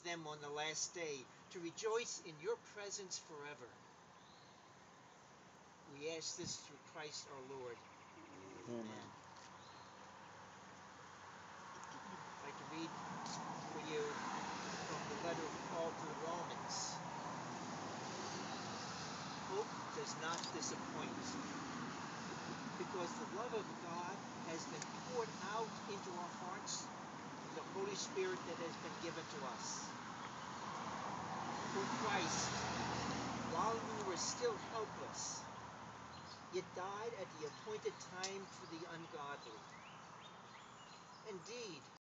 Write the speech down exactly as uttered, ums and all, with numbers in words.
them on the last day, to rejoice in your presence forever. We ask this through Christ our Lord. Amen. Amen. I'd like to read for you from the letter of Paul to the Romans. Hope does not disappoint, because the love of God has been poured out into our hearts through the Holy Spirit that has been given to us. For Christ, while we were still helpless, yet died at the appointed time for the ungodly. Indeed,